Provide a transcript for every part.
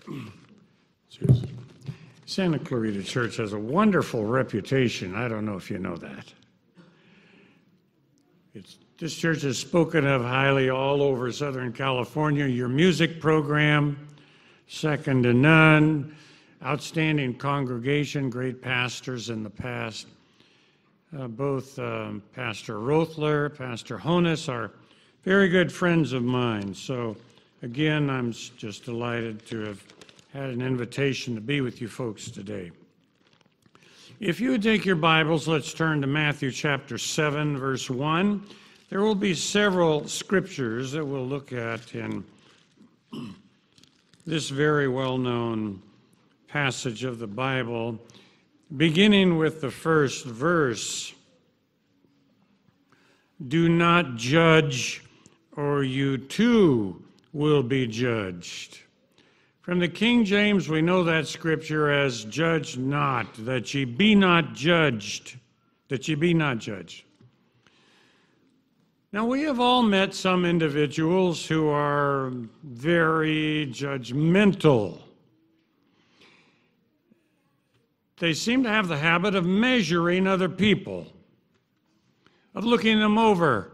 Santa Clarita Church has a wonderful reputation. I don't know if you know that. This church is spoken of highly all over Southern California. Your music program, second to none. Outstanding congregation, great pastors in the past. Both Pastor Rothler, Pastor Honus are very good friends of mine. So again, I'm just delighted to have had an invitation to be with you folks today. If you would take your Bibles, let's turn to Matthew chapter 7, verse 1. There will be several scriptures that we'll look at in this very well-known passage of the Bible, beginning with the first verse. Do not judge, or you too will be judged. From the King James, we know that scripture as judge not, that ye be not judged, that ye be not judged. Now, we have all met some individuals who are very judgmental. They seem to have the habit of measuring other people, of looking them over,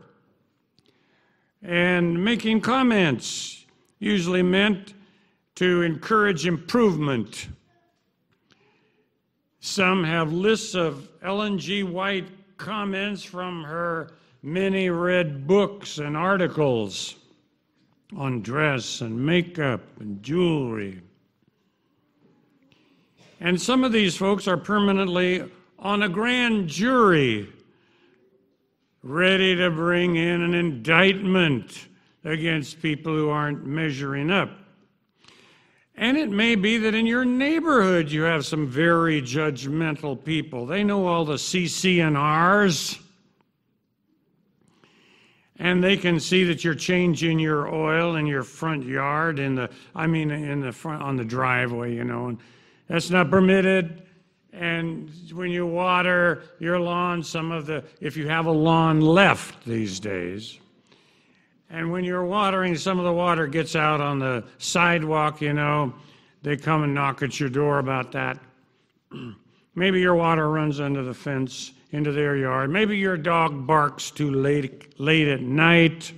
and making comments, usually meant to encourage improvement. Some have lists of Ellen G. White comments from her many read books and articles on dress and makeup and jewelry. And some of these folks are permanently on a grand jury, ready to bring in an indictment against people who aren't measuring up. And it may be that in your neighborhood you have some very judgmental people. They know all the CC&Rs, and they can see that you're changing your oil in your front yard, in the front on the driveway, and that's not permitted. And when you water your lawn, if you have a lawn left these days, and when you're watering, some of the water gets out on the sidewalk, they come and knock at your door about that. Maybe your water runs under the fence into their yard. Maybe your dog barks too late at night.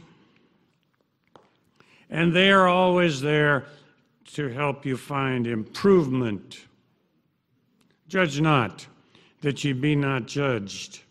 And they are always there to help you find improvement. Judge not, that ye be not judged.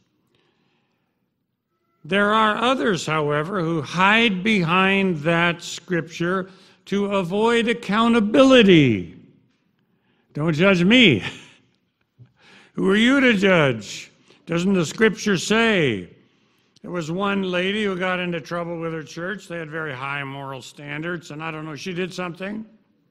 There are others, however, who hide behind that scripture to avoid accountability. Don't judge me. Who are you to judge? Doesn't the scripture say? There was one lady who got into trouble with her church. They had very high moral standards, and I don't know, she did something.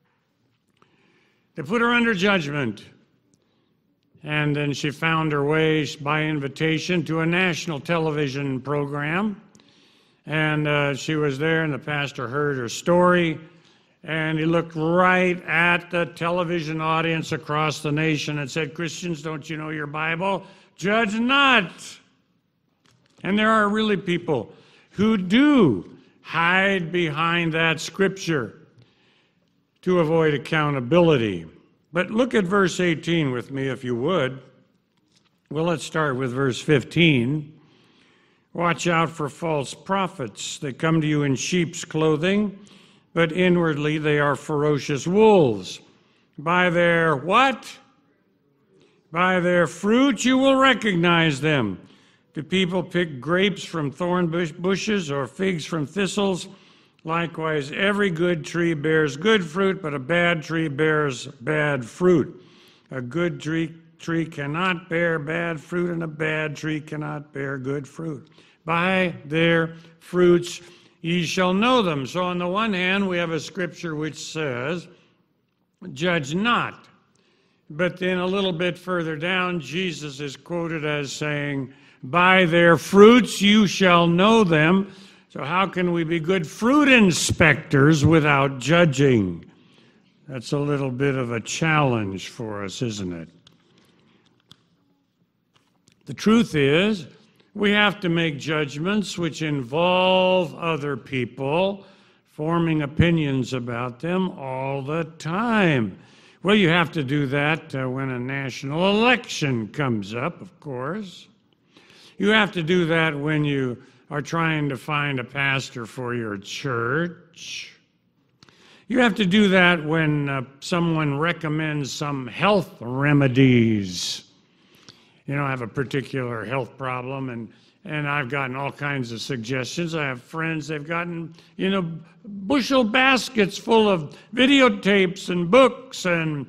They put her under judgment. And then she found her way by invitation to a national television program. And she was there, and the pastor heard her story. And he looked right at the television audience across the nation and said, Christians, don't you know your Bible? Judge not. And there are really people who do hide behind that scripture to avoid accountability. But look at verse 18 with me, if you would. Well, let's start with verse 15. Watch out for false prophets. They come to you in sheep's clothing, but inwardly they are ferocious wolves. By their what? By their fruit you will recognize them. Do people pick grapes from thorn bushes or figs from thistles? Likewise, every good tree bears good fruit, but a bad tree bears bad fruit. A good tree cannot bear bad fruit, and a bad tree cannot bear good fruit. By their fruits ye shall know them. So on the one hand, we have a scripture which says, judge not. But then a little bit further down, Jesus is quoted as saying, by their fruits you shall know them. So how can we be good fruit inspectors without judging? That's a little bit of a challenge for us, isn't it? The truth is, we have to make judgments which involve other people forming opinions about them all the time. Well, you have to do that when a national election comes up, of course. You have to do that when you are trying to find a pastor for your church. You have to do that when someone recommends some health remedies. You know, I have a particular health problem, and I've gotten all kinds of suggestions. I have friends, they've gotten, bushel baskets full of videotapes and books and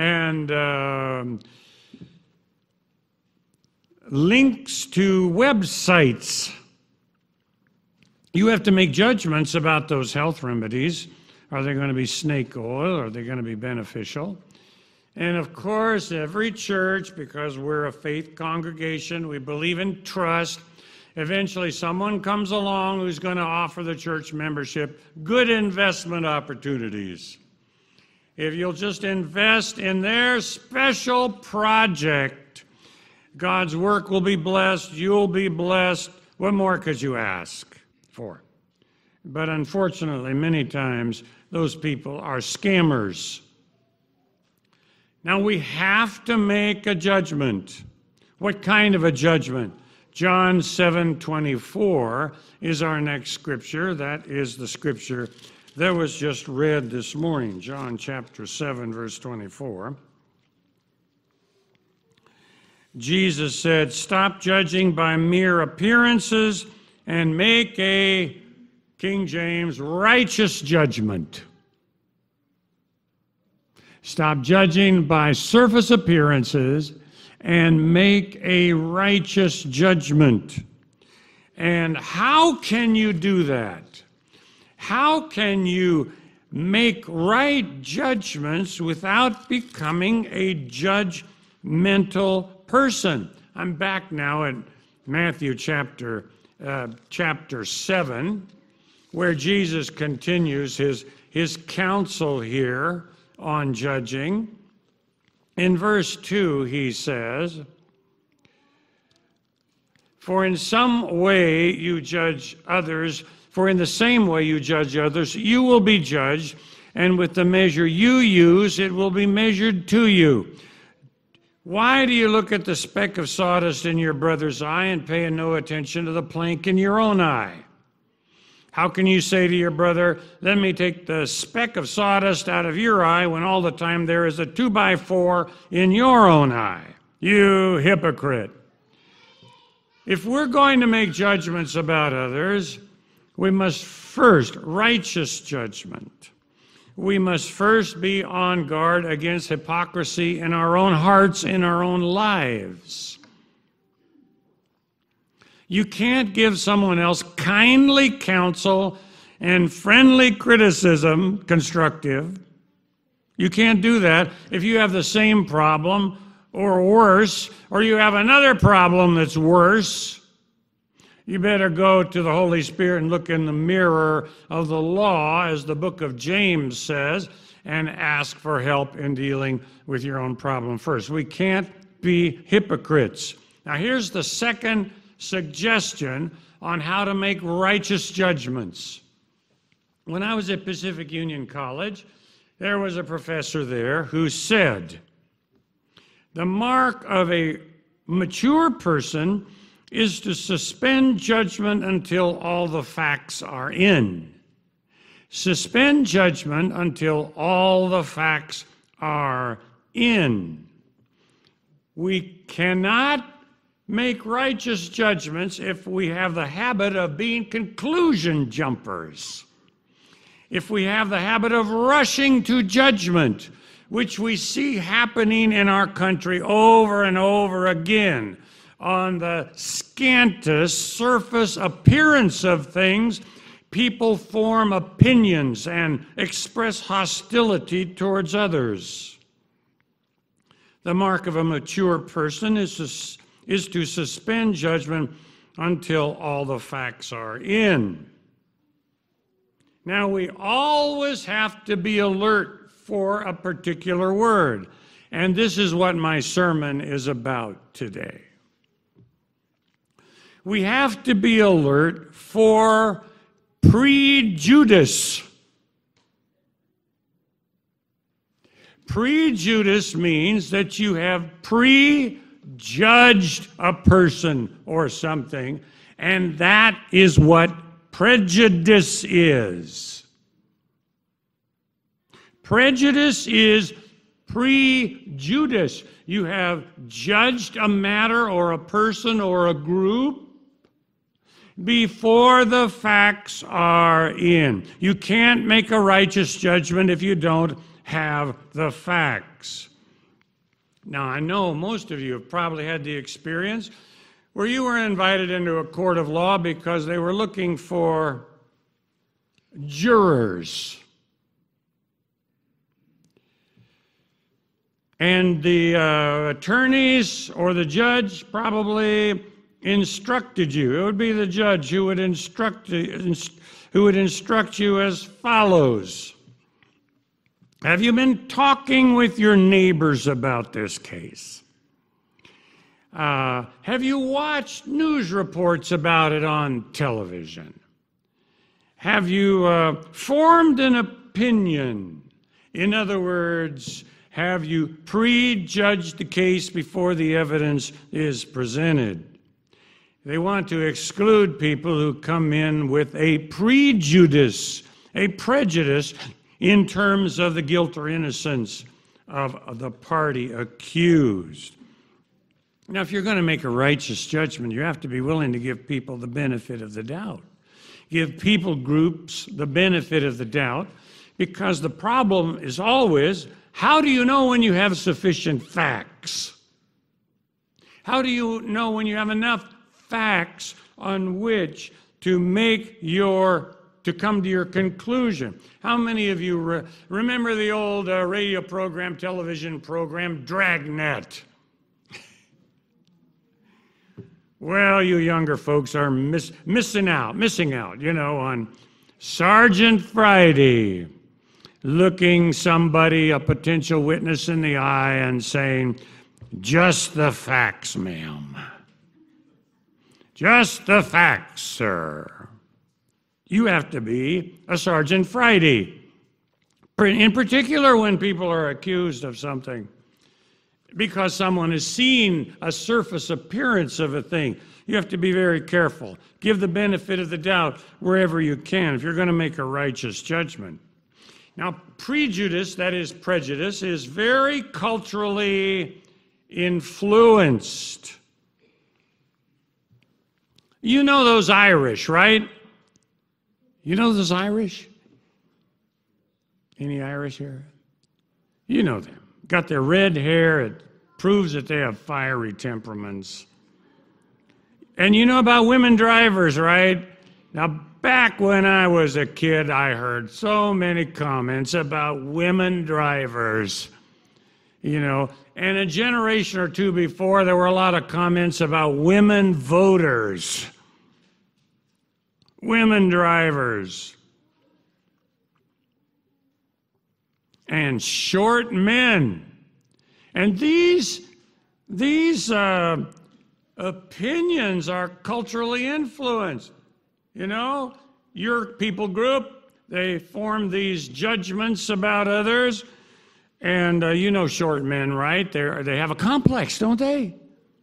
links to websites. You have to make judgments about those health remedies. Are they going to be snake oil? Are they going to be beneficial? And of course, every church, because we're a faith congregation, we believe in trust. Eventually, someone comes along who's going to offer the church membership good investment opportunities. If you'll just invest in their special project, God's work will be blessed, you'll be blessed. What more could you ask for? But unfortunately, many times, those people are scammers. Now, we have to make a judgment. What kind of a judgment? John 7:24 is our next scripture. That is the scripture that was just read this morning. John chapter 7, verse 24. Jesus said, "Stop judging by mere appearances and make a," King James, "righteous judgment." Stop judging by surface appearances and make a righteous judgment. And how can you do that? How can you make right judgments without becoming a judgmental person? I'm back now at Matthew chapter 7, where Jesus continues his counsel here on judging. In verse 2, he says, "For in some way you judge others, for in the same way you judge others, you will be judged, and with the measure you use, it will be measured to you. Why do you look at the speck of sawdust in your brother's eye and pay no attention to the plank in your own eye? How can you say to your brother, 'Let me take the speck of sawdust out of your eye,' when all the time there is a 2x4 in your own eye? You hypocrite." If we're going to make judgments about others, we must first, righteous judgment. We must first be on guard against hypocrisy in our own hearts, in our own lives. You can't give someone else kindly counsel and friendly criticism, constructive. You can't do that if you have the same problem or worse, or you have another problem that's worse. You better go to the Holy Spirit and look in the mirror of the law, as the book of James says, and ask for help in dealing with your own problem first. We can't be hypocrites. Now, here's the second suggestion on how to make righteous judgments. When I was at Pacific Union College, there was a professor there who said, "The mark of a mature person is to suspend judgment until all the facts are in." Suspend judgment until all the facts are in. We cannot make righteous judgments if we have the habit of being conclusion jumpers. If we have the habit of rushing to judgment, which we see happening in our country over and over again, on the scantest surface appearance of things, people form opinions and express hostility towards others. The mark of a mature person is to suspend judgment until all the facts are in. Now, we always have to be alert for a particular word, and this is what my sermon is about today. We have to be alert for prejudice. Prejudice means that you have prejudged a person or something, and that is what prejudice is. Prejudice is prejudice. You have judged a matter or a person or a group before the facts are in. You can't make a righteous judgment if you don't have the facts. Now, I know most of you have probably had the experience where you were invited into a court of law because they were looking for jurors. And the attorneys or the judge probably instructed you. It would be the judge who would instruct you as follows. Have you been talking with your neighbors about this case? Have you watched news reports about it on television? Have you formed an opinion? In other words, have you prejudged the case before the evidence is presented? They want to exclude people who come in with a prejudice in terms of the guilt or innocence of the party accused. Now, if you're going to make a righteous judgment, you have to be willing to give people the benefit of the doubt. Give people groups the benefit of the doubt, because the problem is always, how do you know when you have sufficient facts? How do you know when you have enough facts on which to come to your conclusion? How many of you remember the old radio program, television program, Dragnet? Well, you younger folks are missing out, on Sergeant Friday, looking somebody, a potential witness, in the eye and saying, "Just the facts, ma'am. Just the facts, sir." You have to be a Sergeant Friday, in particular when people are accused of something, because someone has seen a surface appearance of a thing. You have to be very careful. Give the benefit of the doubt wherever you can if you're going to make a righteous judgment. Now, prejudice, that is prejudice, is very culturally influenced. You know those Irish, right? You know those Irish? Any Irish here? You know them. Got their red hair. It proves that they have fiery temperaments. And you know about women drivers, right? Now, back when I was a kid, I heard so many comments about women drivers. And a generation or two before, there were a lot of comments about women voters. Women drivers. And short men. And these opinions are culturally influenced. Your people group, they form these judgments about others. And short men, right? They have a complex, don't they?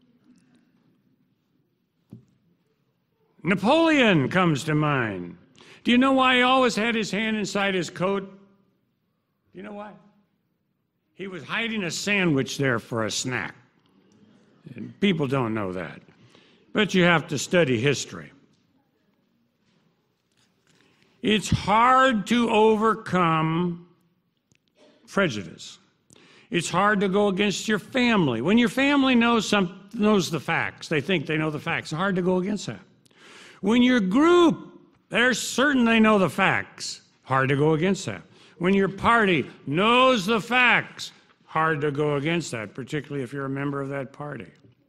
Napoleon comes to mind. Do you know why he always had his hand inside his coat? You know why? He was hiding a sandwich there for a snack. And people don't know that. But you have to study history. It's hard to overcome prejudice. It's hard to go against your family. When your family knows the facts, they think they know the facts, it's hard to go against that. When your group, they're certain they know the facts, hard to go against that. When your party knows the facts, hard to go against that, particularly if you're a member of that party.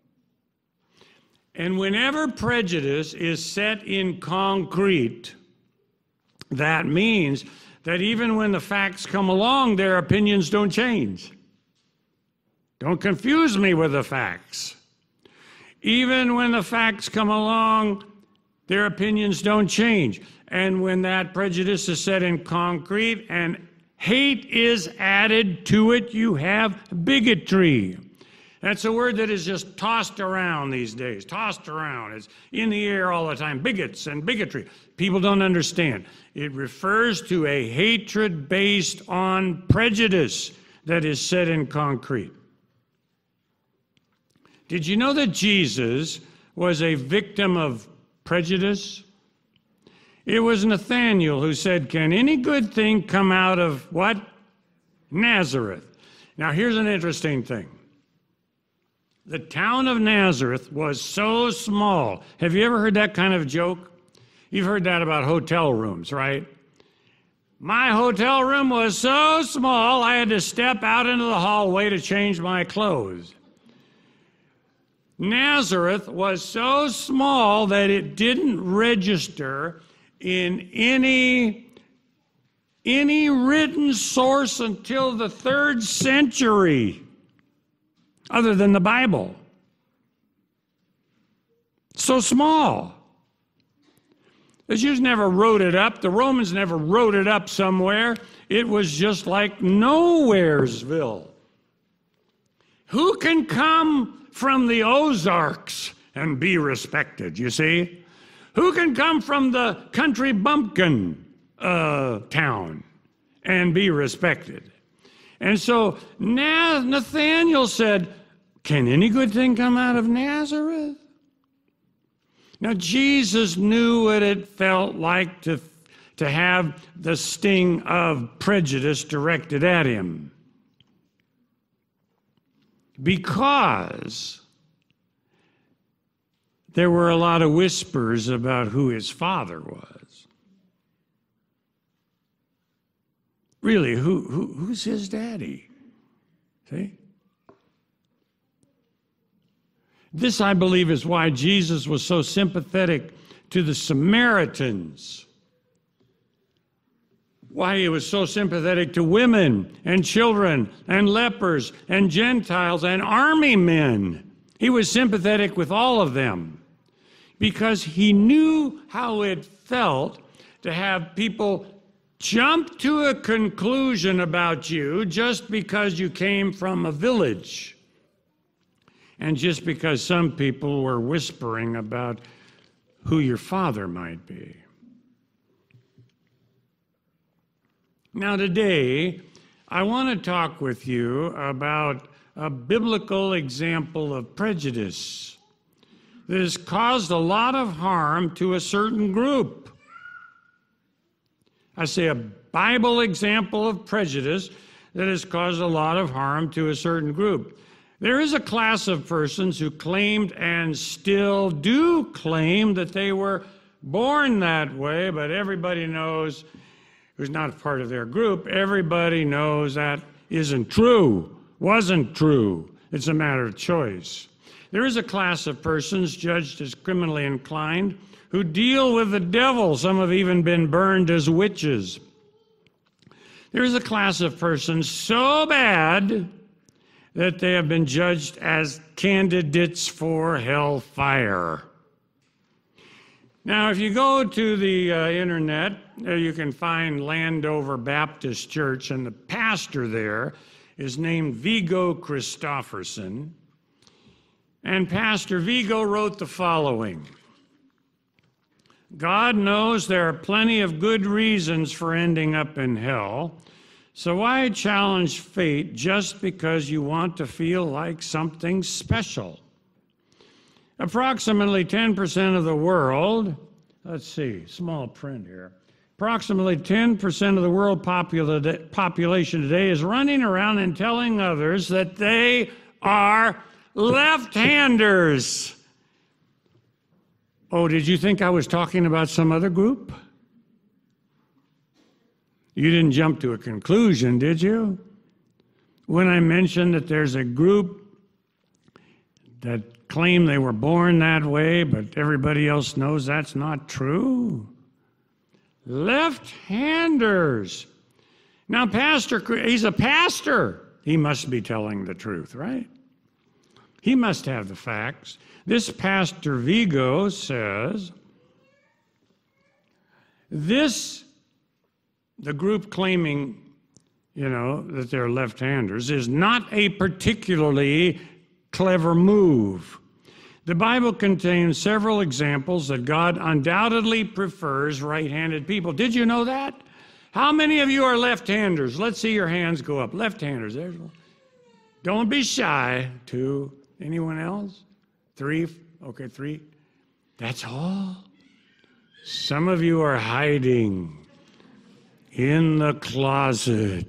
And whenever prejudice is set in concrete, that means that even when the facts come along, their opinions don't change. Don't confuse me with the facts. Even when the facts come along, their opinions don't change. And when that prejudice is set in concrete and hate is added to it, you have bigotry. That's a word that is just tossed around these days, tossed around. It's in the air all the time, bigots and bigotry. People don't understand. It refers to a hatred based on prejudice that is set in concrete. Did you know that Jesus was a victim of prejudice? It was Nathanael who said, "Can any good thing come out of what? Nazareth." Now here's an interesting thing. The town of Nazareth was so small. Have you ever heard that kind of joke? You've heard that about hotel rooms, right? My hotel room was so small, I had to step out into the hallway to change my clothes. Nazareth was so small that it didn't register in any written source until the 3rd century. Other than the Bible. So small. The Jews never wrote it up. The Romans never wrote it up somewhere. It was just like Nowheresville. Who can come from the Ozarks and be respected, you see? Who can come from the country bumpkin town and be respected? And so Nathanael said, "Can any good thing come out of Nazareth?" Now Jesus knew what it felt like to have the sting of prejudice directed at him. Because there were a lot of whispers about who his father was. Really, who's his daddy? See? This, I believe, is why Jesus was so sympathetic to the Samaritans. Why he was so sympathetic to women and children and lepers and Gentiles and army men. He was sympathetic with all of them because he knew how it felt to have people jump to a conclusion about you just because you came from a village and just because some people were whispering about who your father might be. Now today, I want to talk with you about a biblical example of prejudice that has caused a lot of harm to a certain group. I say a Bible example of prejudice that has caused a lot of harm to a certain group. There is a class of persons who claimed and still do claim that they were born that way, but everybody knows, who's not part of their group, everybody knows that isn't true, wasn't true. It's a matter of choice. There is a class of persons judged as criminally inclined who deal with the devil. Some have even been burned as witches. There is a class of persons so bad that they have been judged as candidates for hellfire. Now, if you go to the internet, you can find Landover Baptist Church, and the pastor there is named Viggo Christofferson. And Pastor Viggo wrote the following: God knows there are plenty of good reasons for ending up in hell, so why challenge fate just because you want to feel like something special? Approximately 10% of the world, let's see, small print here. Approximately 10% of the world population today is running around and telling others that they are left-handers. Oh, did you think I was talking about some other group? You didn't jump to a conclusion, did you? When I mentioned that there's a group that claim they were born that way, but everybody else knows that's not true. Left-handers. Now, he's a pastor. He must be telling the truth, right? He must have the facts. This Pastor Viggo says, the group claiming that they're left-handers is not a particularly clever move. The Bible contains several examples that God undoubtedly prefers right-handed people. Did you know that? How many of you are left-handers? Let's see your hands go up. Left-handers. There's one. Don't be shy. 2. Anyone else? 3. Okay, 3. That's all. Some of you are hiding in the closet.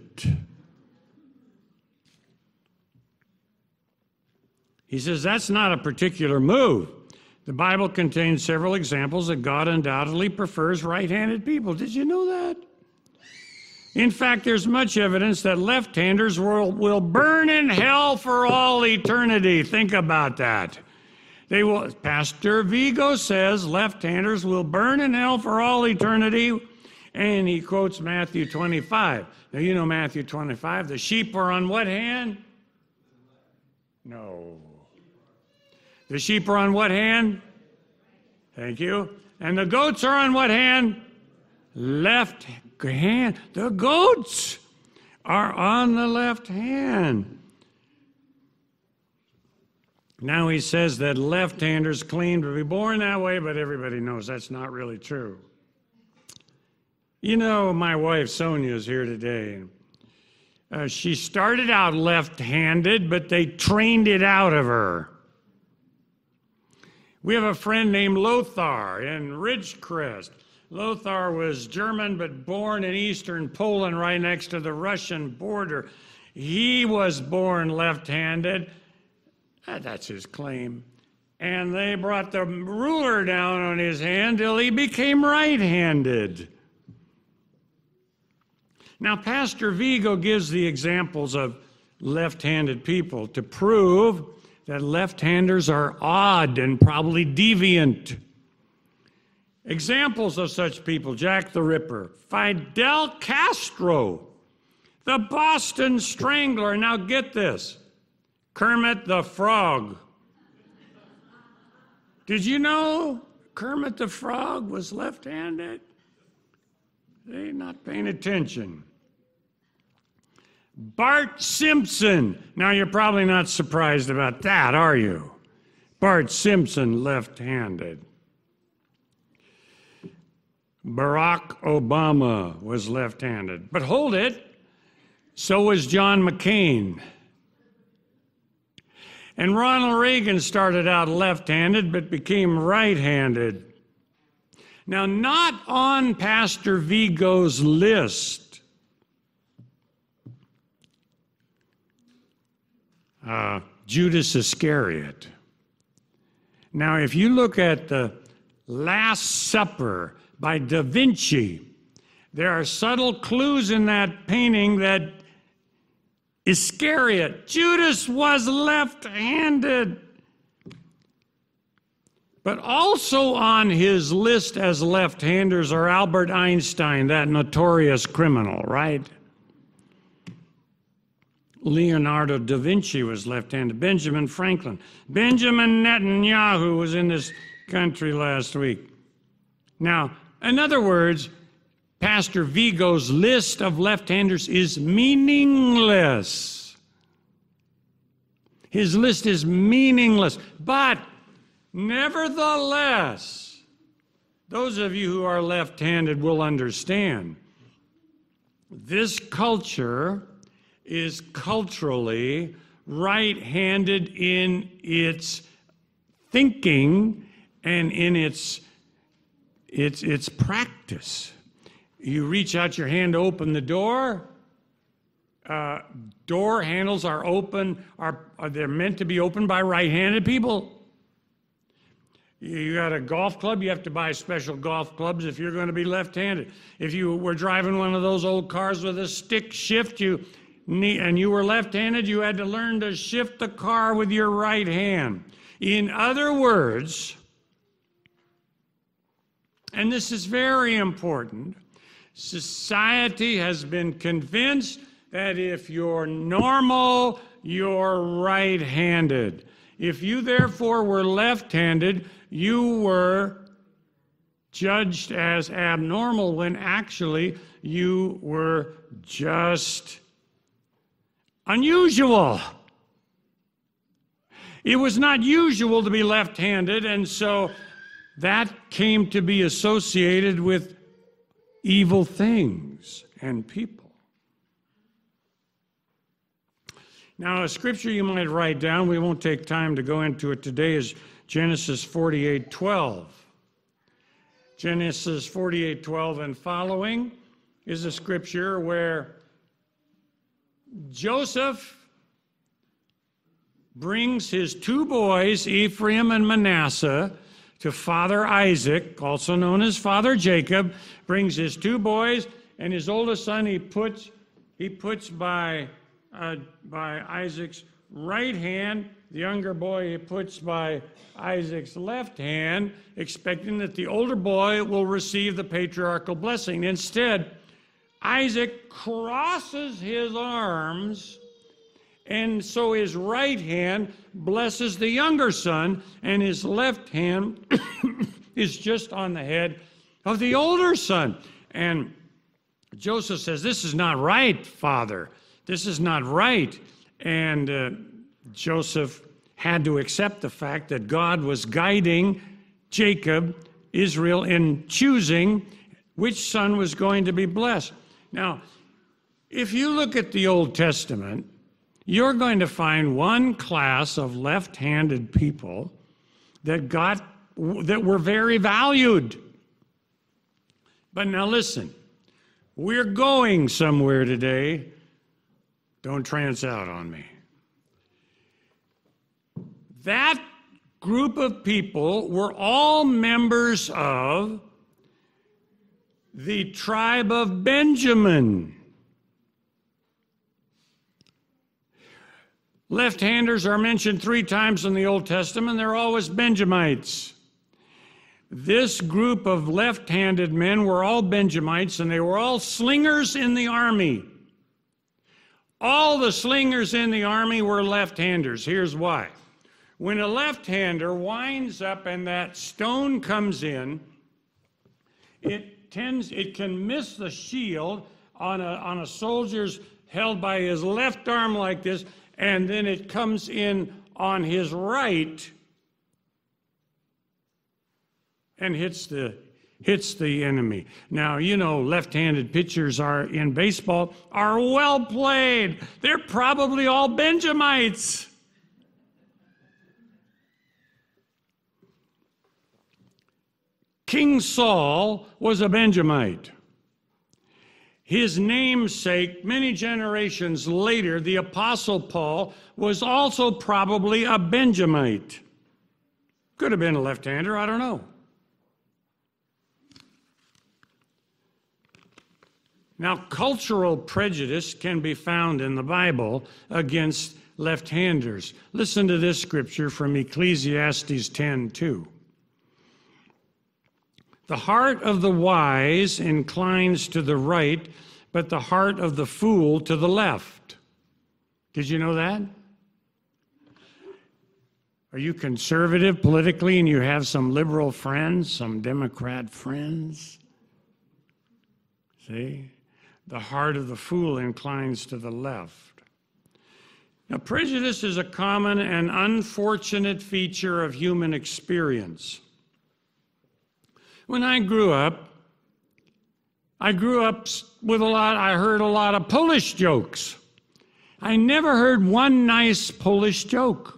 He says that's not a particular move. The Bible contains several examples that God undoubtedly prefers right-handed people. Did you know that? In fact, there's much evidence that left-handers will burn in hell for all eternity. Think about that. They will. Pastor Vigo says left-handers will burn in hell for all eternity, and he quotes Matthew 25. Now, you know Matthew 25. The sheep are on what hand? No. The sheep are on what hand? Thank you. And the goats are on what hand? Left hand. The goats are on the left hand. Now he says that left-handers claim to be born that way, but everybody knows that's not really true. My wife Sonia is here today. She started out left-handed, but they trained it out of her. We have a friend named Lothar in Ridgecrest. Lothar was German, but born in eastern Poland right next to the Russian border. He was born left-handed. That's his claim. And they brought the ruler down on his hand till he became right-handed. Now, Pastor Vigo gives the examples of left-handed people to prove that left-handers are odd and probably deviant. Examples of such people: Jack the Ripper, Fidel Castro, the Boston Strangler. Now get this, Kermit the Frog. Did you know Kermit the Frog was left-handed? They're not paying attention. Bart Simpson. Now, you're probably not surprised about that, are you? Bart Simpson, left-handed. Barack Obama was left-handed. But hold it, so was John McCain. And Ronald Reagan started out left-handed, but became right-handed. Now, not on Pastor Vigo's list. Judas Iscariot. Now, if you look at the Last Supper by Da Vinci, there are subtle clues in that painting that Iscariot, Judas, was left-handed. But also on his list as left-handers are Albert Einstein, that notorious criminal, right? Leonardo da Vinci was left-handed. Benjamin Franklin. Benjamin Netanyahu was in this country last week. Now, in other words, Pastor Vigo's list of left-handers is meaningless. His list is meaningless. But nevertheless, those of you who are left-handed will understand. This culture is culturally right-handed in its thinking and in its practice. You reach out your hand to open the door. Door handles are open, they're meant to be opened by right-handed people. You got a golf club, you have to buy special golf clubs if you're going to be left-handed. If you were driving one of those old cars with a stick shift, and you were left-handed, you had to learn to shift the car with your right hand. In other words, and this is very important, society has been convinced that if you're normal, you're right-handed. If you therefore were left-handed, you were judged as abnormal when actually you were just unusual. It was not usual to be left-handed, and so that came to be associated with evil things and people. Now, a scripture you might write down, we won't take time to go into it today, is Genesis 48:12. Genesis 48:12 and following is a scripture where Joseph brings his two boys, Ephraim and Manasseh, to Father Isaac, also known as Father Jacob, brings his two boys, and his oldest son he puts by Isaac's right hand. The younger boy he puts by Isaac's left hand, expecting that the older boy will receive the patriarchal blessing. Instead, Isaac crosses his arms, and so his right hand blesses the younger son, and his left hand is just on the head of the older son. And Joseph says, "This is not right, Father. This is not right." And Joseph had to accept the fact that God was guiding Jacob, Israel, in choosing which son was going to be blessed. Now, if you look at the Old Testament, you're going to find one class of left-handed people that were very valued. But now listen, we're going somewhere today. Don't trance out on me. That group of people were all members of the tribe of Benjamin. Left-handers are mentioned 3 times in the Old Testament. They're always Benjamites. This group of left-handed men were all Benjamites, and they were all slingers in the army. All the slingers in the army were left-handers. Here's why. When a left-hander winds up and that stone comes in, it can miss the shield on a soldier's held by his left arm like this, and then it comes in on his right and hits the enemy. Now, you know, left-handed pitchers in baseball are well played. They're probably all Benjamites. King Saul was a Benjamite. His namesake, many generations later, the Apostle Paul, was also probably a Benjamite. Could have been a left-hander, I don't know. Now, cultural prejudice can be found in the Bible against left-handers. Listen to this scripture from Ecclesiastes 10:2. The heart of the wise inclines to the right, but the heart of the fool to the left. Did you know that? Are you conservative politically and you have some liberal friends, some Democrat friends? See? The heart of the fool inclines to the left. Now, prejudice is a common and unfortunate feature of human experience. When I grew up with I heard a lot of Polish jokes. I never heard one nice Polish joke.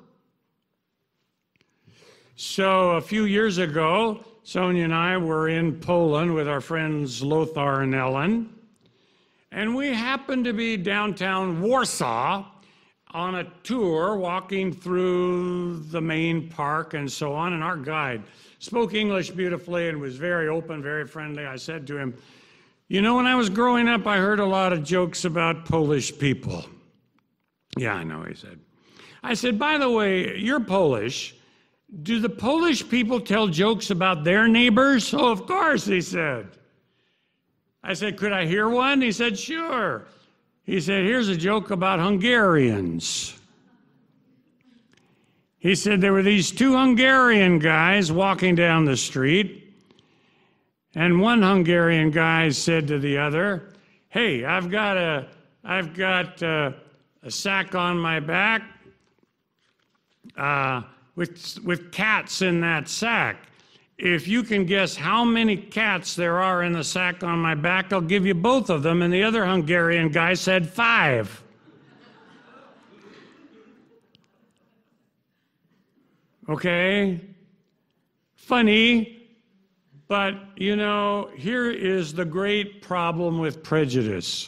So a few years ago, Sonia and I were in Poland with our friends Lothar and Ellen, and we happened to be downtown Warsaw on a tour, walking through the main park and so on, and our guide spoke English beautifully and was very open, very friendly. I said to him, "You know, when I was growing up, I heard a lot of jokes about Polish people." "Yeah, I know," he said. I said, "By the way, you're Polish. Do the Polish people tell jokes about their neighbors?" "Oh, of course," he said. I said, "Could I hear one?" He said, "Sure." He said, "Here's a joke about Hungarians." He said there were these 2 Hungarian guys walking down the street, and one Hungarian guy said to the other, "Hey, I've got a sack on my back with cats in that sack. If you can guess how many cats there are in the sack on my back, I'll give you both of them. And the other Hungarian guy said 5. Okay? Funny, but you know, here is the great problem with prejudice.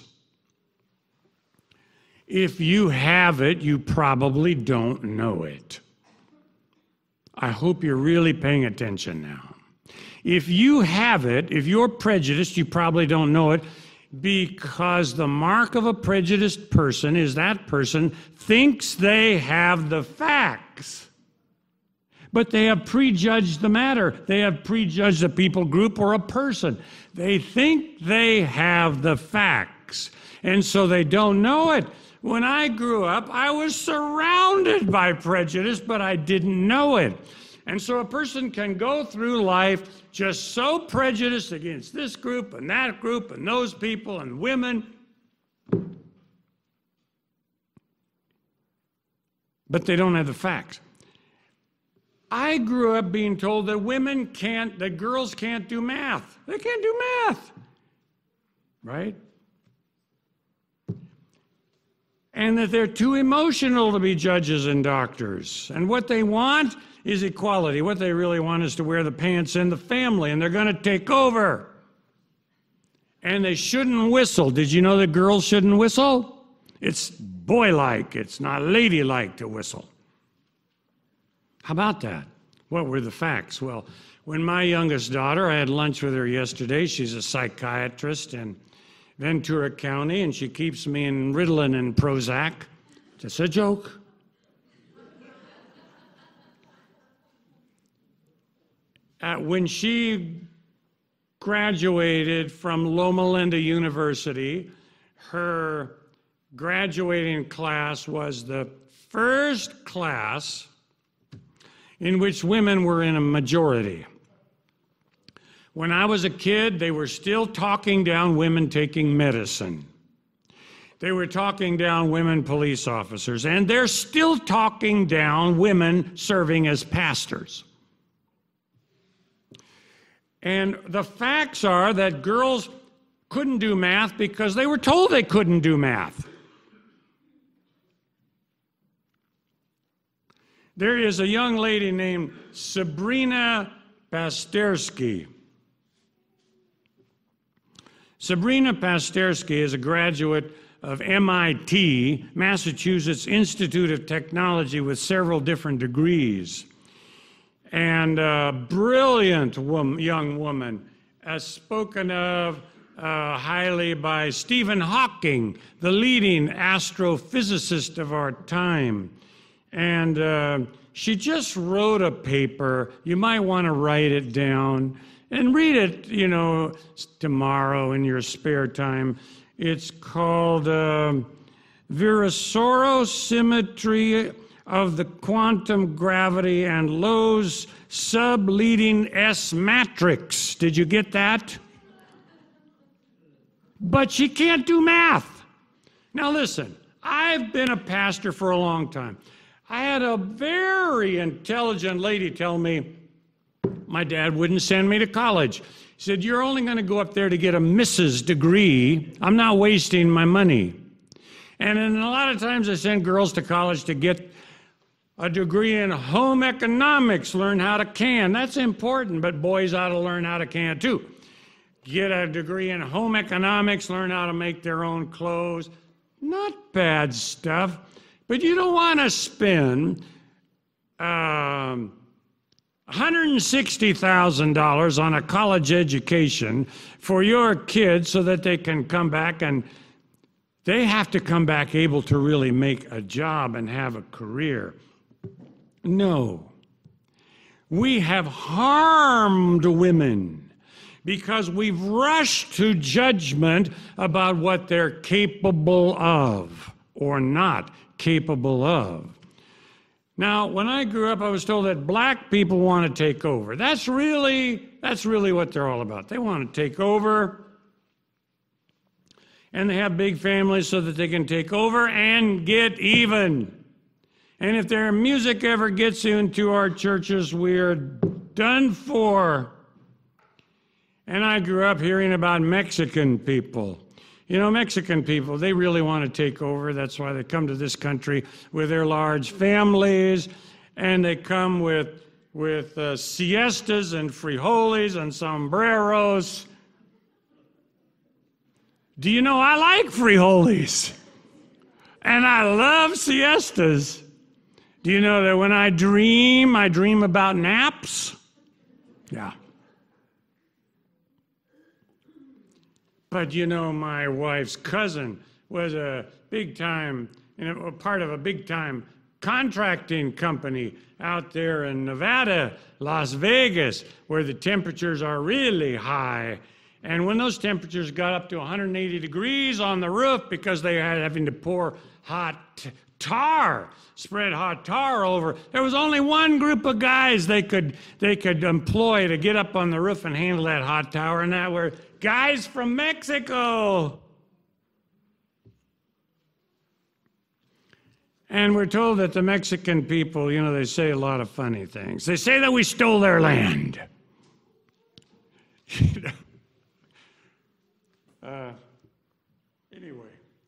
If you have it, you probably don't know it. I hope you're really paying attention now. If you have it, if you're prejudiced, you probably don't know it, because the mark of a prejudiced person is that person thinks they have the facts, but they have prejudged the matter. They have prejudged a people group or a person. They think they have the facts, and so they don't know it. When I grew up, I was surrounded by prejudice, but I didn't know it. And so a person can go through life just so prejudiced against this group and that group and those people and women, but they don't have the facts. I grew up being told that that girls can't do math. They can't do math, right? And that they're too emotional to be judges and doctors. And what they want is equality. What they really want is to wear the pants in the family, and they're going to take over. And they shouldn't whistle. Did you know that girls shouldn't whistle? It's boy-like. It's not ladylike to whistle. How about that? What were the facts? Well, when my youngest daughter, I had lunch with her yesterday. She's a psychiatrist in Ventura County, and she keeps me in Ritalin and Prozac. Just a joke. When she graduated from Loma Linda University, her graduating class was the first class in which women were in a majority. When I was a kid, they were still talking down women taking medicine. They were talking down women police officers, and they're still talking down women serving as pastors. And the facts are that girls couldn't do math because they were told they couldn't do math. There is a young lady named Sabrina Pastersky. Sabrina Pastersky is a graduate of MIT, Massachusetts Institute of Technology, with several different degrees. And a brilliant young woman, spoken of highly by Stephen Hawking, the leading astrophysicist of our time. And she just wrote a paper. You might want to write it down and read it, you know, tomorrow in your spare time. It's called Virasoro-Symmetry of the Quantum Gravity and Lowe's Subleading S Matrix. Did you get that? But she can't do math. Now listen, I've been a pastor for a long time. I had a very intelligent lady tell me, my dad wouldn't send me to college. He said, you're only going to go up there to get a Mrs. degree. I'm not wasting my money. And then a lot of times I send girls to college to get a degree in home economics, learn how to can. That's important, but boys ought to learn how to can too. Get a degree in home economics, learn how to make their own clothes. Not bad stuff, but you don't want to spend $160,000 on a college education for your kids so that they can come back, and they have to come back able to really make a job and have a career. No. We have harmed women because we've rushed to judgment about what they're capable of or not capable of. Now, when I grew up, I was told that black people want to take over. That's really what they're all about. They want to take over. and they have big families so that they can take over and get even. And if their music ever gets into our churches, we're done for. And I grew up hearing about Mexican people. You know, Mexican people, they really want to take over. That's why they come to this country with their large families, and they come with siestas and frijoles and sombreros. Do you know I like frijoles? And I love siestas. Do you know that when I dream about naps? Yeah. But you know, my wife's cousin was a part of a big-time contracting company out there in Nevada, Las Vegas, where the temperatures are really high. And when those temperatures got up to 180 degrees on the roof because they had having to pour spread hot tar over, there was only one group of guys they could employ to get up on the roof and handle that hot tar, and that were guys from Mexico. And we're told that the Mexican people, you know, they say a lot of funny things. They say that we stole their land. Anyway,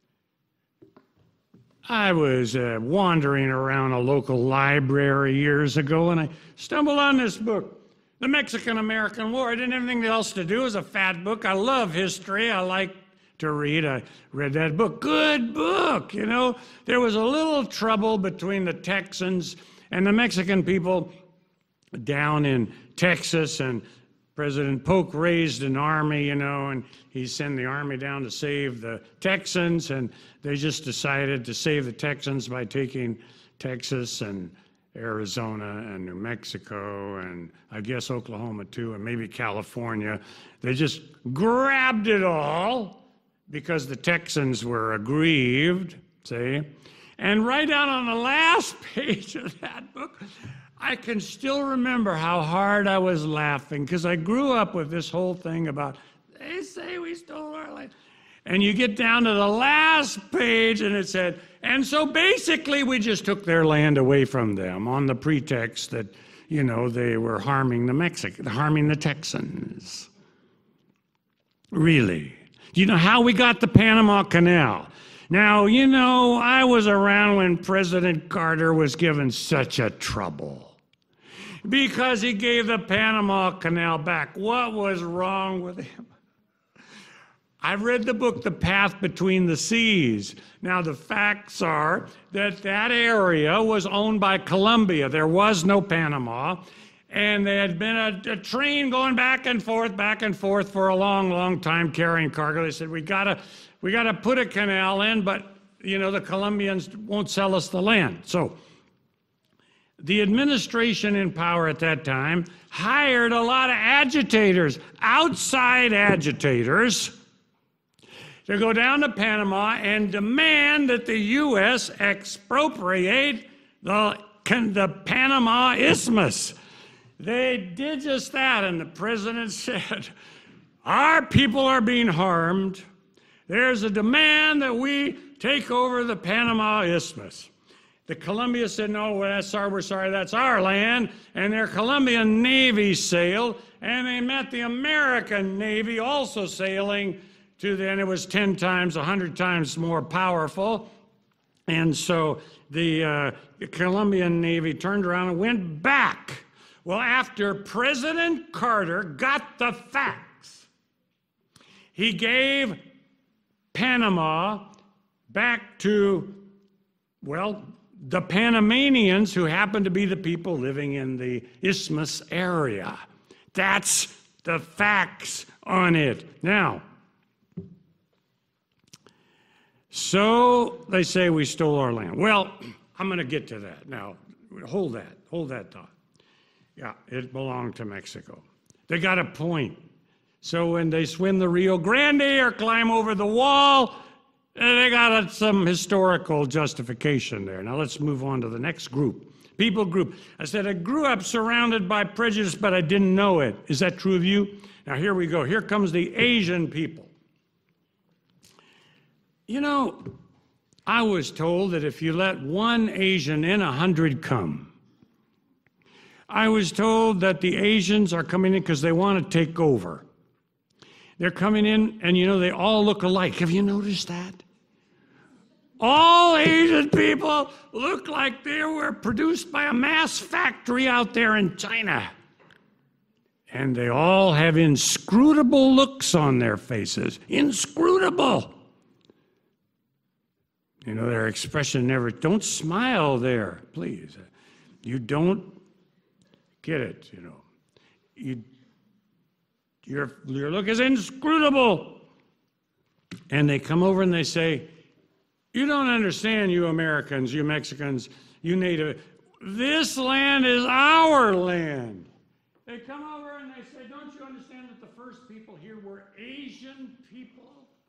I was wandering around a local library years ago, and I stumbled on this book, The Mexican-American War. I didn't have anything else to do. It was a fat book. I love history. I like to read. I read that book. Good book, you know. There was a little trouble between the Texans and the Mexican people down in Texas, and President Polk raised an army, you know, and he sent the army down to save the Texans, and they just decided to save the Texans by taking Texas and Arizona and New Mexico and I guess Oklahoma too, and maybe California. They just grabbed it all because the Texans were aggrieved, see? And right down on the last page of that book, I can still remember how hard I was laughing because I grew up with this whole thing about, they say we stole our land. And you get down to the last page and it said, and so basically we just took their land away from them on the pretext that, you know, they were harming the Texans. Really? Do you know how we got the Panama Canal? Now, you know, I was around when President Carter was given such a trouble because he gave the Panama Canal back. What was wrong with him? I've read the book, The Path Between the Seas. Now, the facts are that that area was owned by Colombia. There was no Panama. And there had been a train going back and forth for a long, long time carrying cargo. They said, we gotta put a canal in, but, you know, the Colombians won't sell us the land. So the administration in power at that time hired a lot of agitators, outside agitators, to go down to Panama and demand that the U.S. expropriate the Panama Isthmus. They did just that, and the president said, our people are being harmed. There's a demand that we take over the Panama Isthmus. The Colombia said, no, we're sorry, that's our land. And their Colombian Navy sailed, and they met the American Navy also sailing to then it was 10 times, 100 times more powerful. And so the Colombian Navy turned around and went back. Well, after President Carter got the facts, he gave Panama back to, well, the Panamanians, who happened to be the people living in the Isthmus area. That's the facts on it. Now, so they say we stole our land. Well, I'm going to get to that. Now, hold that thought. Yeah, it belonged to Mexico. They got a point. So when they swim the Rio Grande or climb over the wall, they got some historical justification there. Now let's move on to the next group. People group. I said I grew up surrounded by prejudice, but I didn't know it. Is that true of you? Now here we go. Here comes the Asian people. You know, I was told that if you let one Asian in, 100 come. I was told that the Asians are coming in because they want to take over. They're coming in, and you know, they all look alike. Have you noticed that? All Asian people look like they were produced by a mass factory out there in China. And they all have inscrutable looks on their faces. Inscrutable. You know, their expression never, don't smile there, please. You don't get it, you know. Your look is inscrutable. And they come over and they say, you don't understand, you Americans, you Mexicans, you Native. This land is our land. They come over and they say, don't you understand that the first people here were Asian people?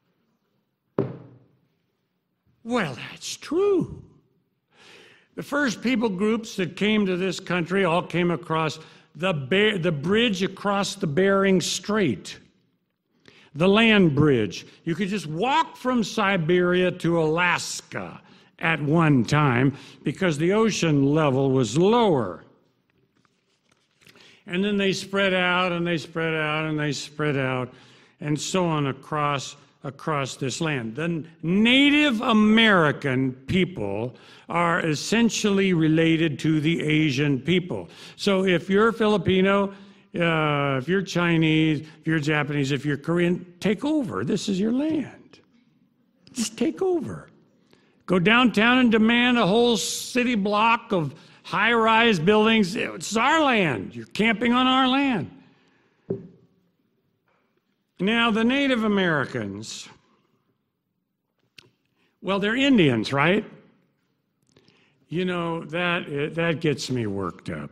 Well, that's true. The first people groups that came to this country all came across the bridge across the Bering Strait, the land bridge. You could just walk from Siberia to Alaska at one time because the ocean level was lower. And then they spread out and they spread out and they spread out and so on across this land. The Native American people are essentially related to the Asian people. So if you're Filipino, if you're Chinese, if you're Japanese, if you're Korean, take over. This is your land. Just take over. Go downtown and demand a whole city block of high-rise buildings. It's our land. You're camping on our land. Now, the Native Americans, well, they're Indians, right? You know, that gets me worked up.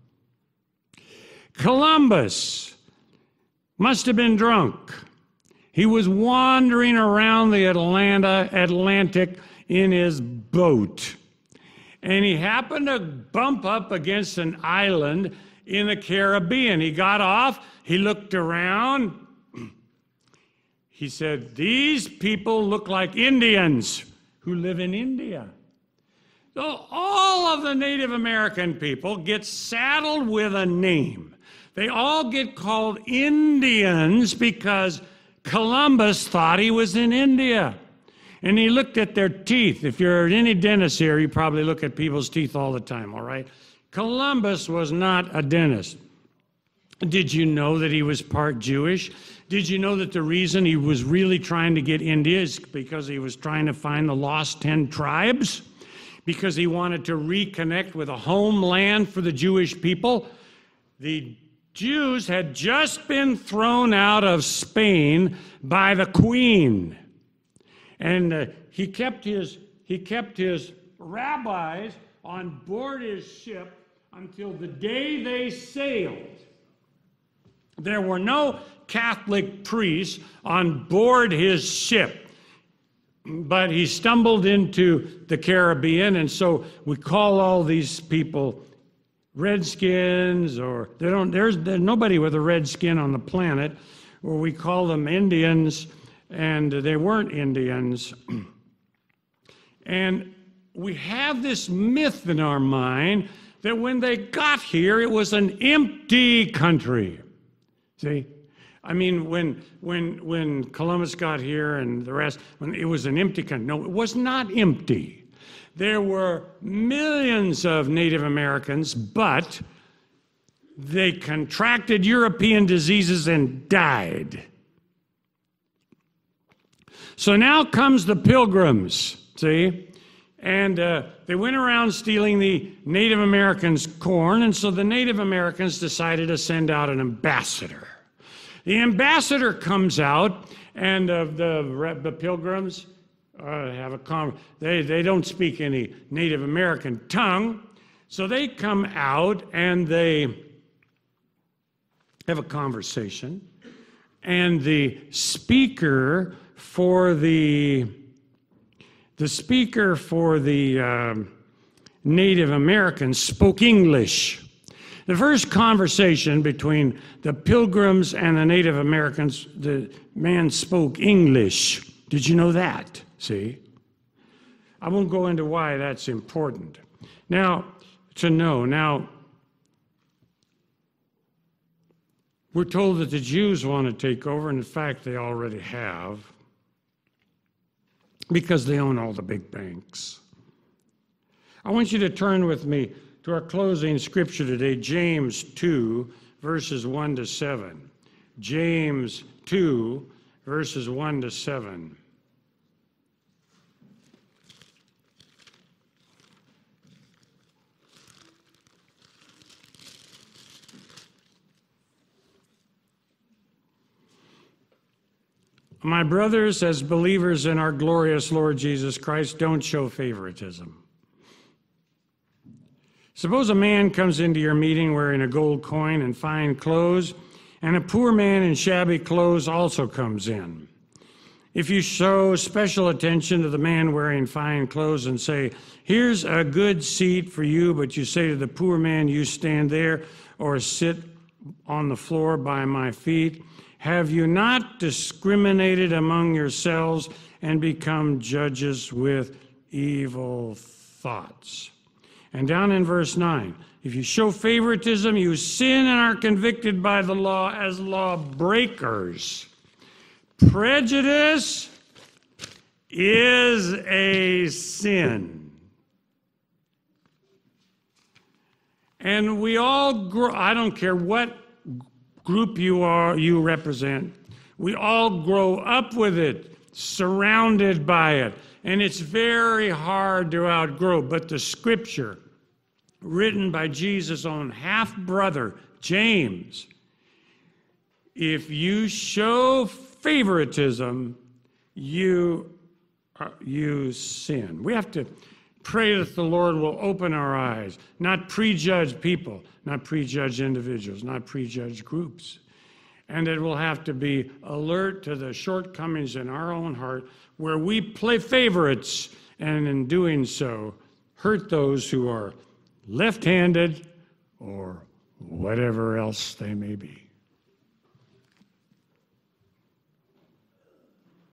Columbus must have been drunk. He was wandering around the Atlantic in his boat. And he happened to bump up against an island in the Caribbean. He got off, he looked around. He said, these people look like Indians who live in India. So all of the Native American people get saddled with a name. They all get called Indians because Columbus thought he was in India. And he looked at their teeth. If you're any dentist here, you probably look at people's teeth all the time, all right? Columbus was not a dentist. Did you know that he was part Jewish? Did you know that the reason he was really trying to get India is because he was trying to find the lost 10 tribes? Because he wanted to reconnect with a homeland for the Jewish people? The Jews had just been thrown out of Spain by the Queen. And he kept his rabbis on board his ship until the day they sailed. There were no Catholic priests on board his ship, but he stumbled into the Caribbean, and so we call all these people Redskins, or there's nobody with a red skin on the planet, or we call them Indians, and they weren't Indians. And we have this myth in our mind that when they got here, it was an empty country. See? I mean, when Columbus got here and the rest, when it was an empty country. No, it was not empty. There were millions of Native Americans, but they contracted European diseases and died. So now comes the Pilgrims, see? And they went around stealing the Native Americans' corn, and so the Native Americans decided to send out an ambassador. The ambassador comes out, and the Pilgrims have a they don't speak any Native American tongue, so they come out and they have a conversation, and the speaker for the Native Americans spoke English. The first conversation between the Pilgrims and the Native Americans, the man spoke English. Did you know that? See? I won't go into why that's important. Now, to know. Now, we're told that the Jews want to take over, and in fact, they already have, because they own all the big banks. I want you to turn with me to our closing scripture today, James 2, verses 1 to 7. James 2, verses 1 to 7. My brothers, as believers in our glorious Lord Jesus Christ, don't show favoritism. Suppose a man comes into your meeting wearing a gold coin and fine clothes, and a poor man in shabby clothes also comes in. If you show special attention to the man wearing fine clothes and say, "Here's a good seat for you," but you say to the poor man, "You stand there or sit on the floor by my feet," have you not discriminated among yourselves and become judges with evil thoughts? And down in verse 9, if you show favoritism, you sin and are convicted by the law as lawbreakers. Prejudice is a sin. And we all grow, I don't care what group you represent, we all grow up with it, surrounded by it. And it's very hard to outgrow. But the scripture, written by Jesus' own half-brother, James, if you show favoritism, you sin. We have to pray that the Lord will open our eyes, not prejudge people, not prejudge individuals, not prejudge groups. And it will have to be alert to the shortcomings in our own heart where we play favorites, and in doing so, hurt those who are left-handed or whatever else they may be.